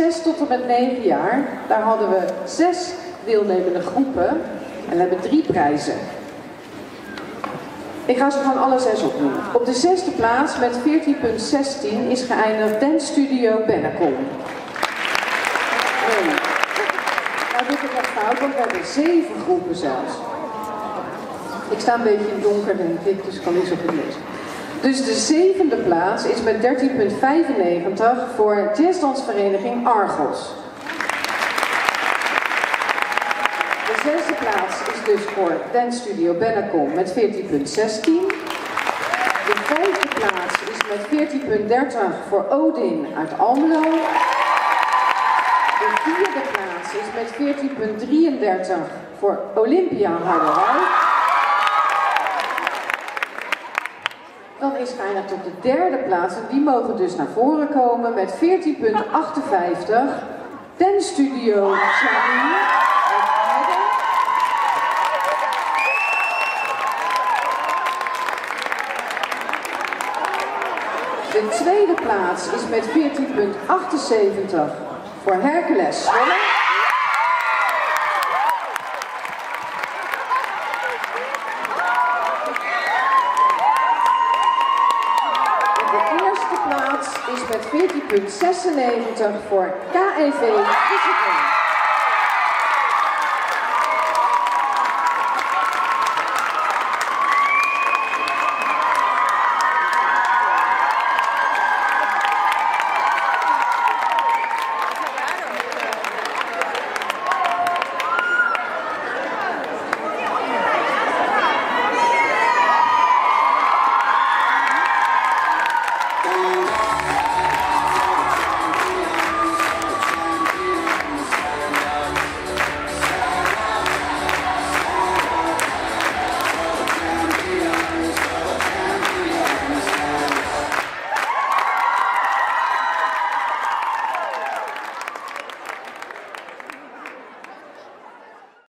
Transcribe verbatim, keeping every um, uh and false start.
zes tot en met negen jaar, daar hadden we zes deelnemende groepen en we hebben drie prijzen. Ik ga ze gewoon alle zes opnoemen. Op de zesde plaats met veertien punt zestien is geëindigd Dance Studio Bennekom. Nee. Nou doe ik het nog fout, want we hebben zeven groepen zelfs. Ik sta een beetje in het donker, denk ik, dus ik kan niet zo goed lezen. Dus de zevende plaats is met dertien punt vijfennegentig voor jazzdansvereniging Argos. De zesde plaats is dus voor Dance Studio Bennekom met veertien punt zestien. De vijfde plaats is met veertien punt dertig voor Odin uit Almelo. De vierde plaats is met veertien punt drieëndertig voor Olympia Harderwijk. Dan is geëindigd op de derde plaats en die mogen dus naar voren komen met veertien punt achtenvijftig Dance Studio Charlie. De tweede plaats is met veertien punt achtenzeventig voor Hercules Zwolle. Is met veertien punt zesennegentig voor K E V Visserveen.